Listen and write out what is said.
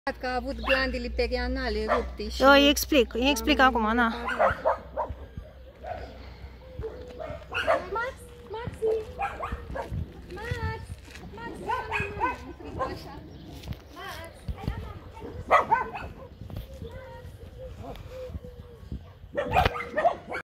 Că a avut glandele perianale rupte și... Eu îi explic acum, na.